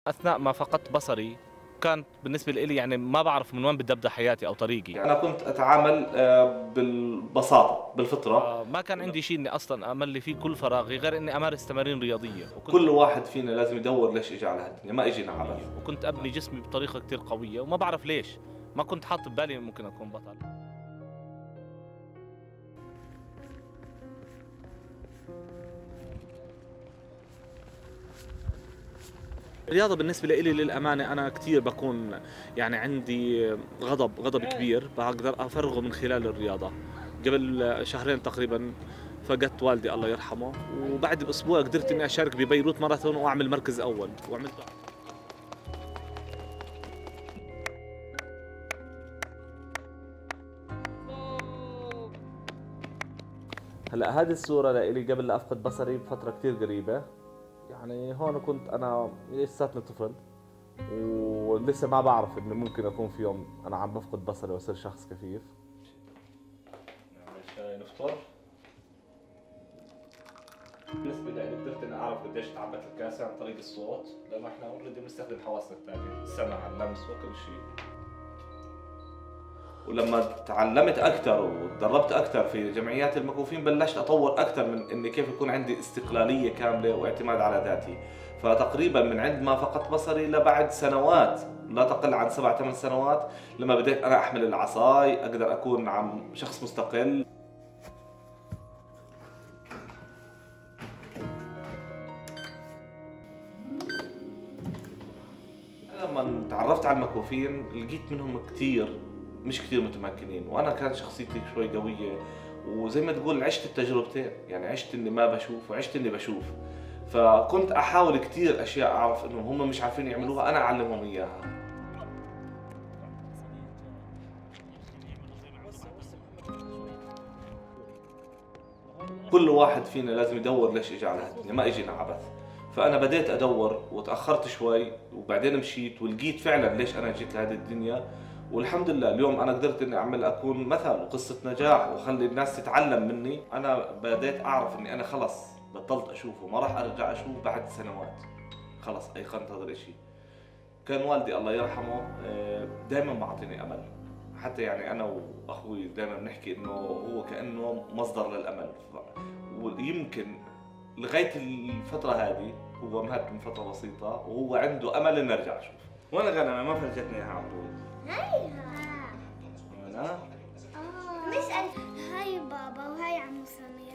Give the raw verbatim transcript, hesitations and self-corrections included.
أثناء ما فقدت بصري كانت بالنسبة لي يعني ما بعرف من وين بدي أبدأ حياتي أو طريقي. أنا كنت أتعامل آه، بالبساطة بالفطرة. ما كان عندي شيء إني أصلا أملي فيه كل فراغي غير إني أمارس تمارين رياضية، وكنت كل واحد فينا لازم يدور ليش إجى على هالدنيا، ما إجينا عبث. وكنت أبني جسمي بطريقة كتير قوية وما بعرف ليش. ما كنت حاط ببالي ممكن أكون بطل. الرياضة بالنسبة لي للأمانة أنا كثير بكون يعني عندي غضب غضب كبير بقدر أفرغه من خلال الرياضة. قبل شهرين تقريبا فقدت والدي الله يرحمه، وبعد بأسبوع قدرت إني أشارك ببيروت ماراثون وأعمل مركز أول وعملته. هلا هذه الصورة لإلي قبل لا أفقد بصري بفترة كثير قريبة. يعني هون كنت أنا لساتني طفل ولسه ما بعرف إنه ممكن أكون في يوم أنا عم بفقد بصري وأصير شخص كفيف. نعمل شاي نفطر. بالنسبة لي قدرت إني أعرف قديش تعبت الكاسة عن طريق الصوت، لأنه إحنا أوريدي بنستخدم حواسنا الثانية، السمع، اللمس وكل شيء. ولما تعلمت أكثر وتدربت أكثر في جمعيات المكفوفين بلشت أطور أكثر من إني كيف يكون عندي استقلالية كاملة واعتماد على ذاتي. فتقريبا من عند ما فقدت بصري لبعد سنوات لا تقل عن سبع ثمان سنوات لما بديت أنا أحمل العصاي أقدر أكون عم شخص مستقل. لما تعرفت على المكفوفين لقيت منهم كثير مش كثير متمكنين، وانا كانت شخصيتي شوي قويه، وزي ما تقول عشت التجربتين، يعني عشت اني ما بشوف وعشت اني بشوف. فكنت احاول كثير اشياء اعرف انه هم مش عارفين يعملوها انا اعلمهم اياها. كل واحد فينا لازم يدور ليش اجى على هالدنيا، ما اجينا عبث. فانا بديت ادور وتاخرت شوي وبعدين مشيت ولقيت فعلا ليش انا جيت لهذه الدنيا. والحمد لله اليوم انا قدرت اني اعمل اكون مثل وقصه نجاح واخلي الناس تتعلم مني. انا بديت اعرف اني انا خلص بطلت اشوف وما راح ارجع اشوف بعد سنوات. خلص ايقنت هذا الشيء. كان والدي الله يرحمه دائما بعطيني امل، حتى يعني انا واخوي دائما بنحكي انه هو كانه مصدر للامل. ويمكن لغايه الفتره هذه هو مات من فتره بسيطه وهو عنده امل اني ارجع اشوف. وانا غنمه ما فرجتني اياها على طول. هايها أنا؟ اه نسأل. هاي بابا وهاي عمو سمير.